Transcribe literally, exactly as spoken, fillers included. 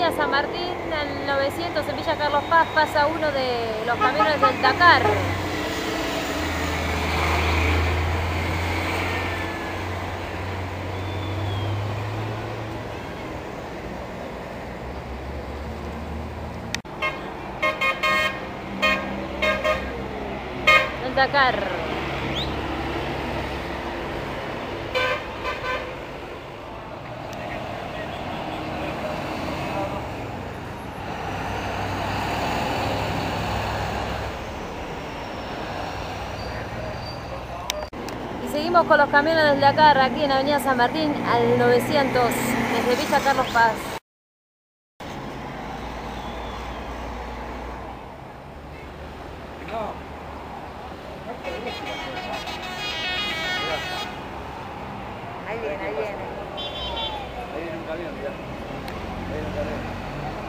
Avenida San Martín, al novecientos, en Villa Carlos Paz, pasa uno de los camiones del Dakar. El Dakar. Seguimos con los camiones del Dakar aquí en Avenida San Martín al novecientos, desde Villa Carlos Paz. Ahí viene, ahí viene. Ahí viene un camión, mirá. Ahí viene un camión.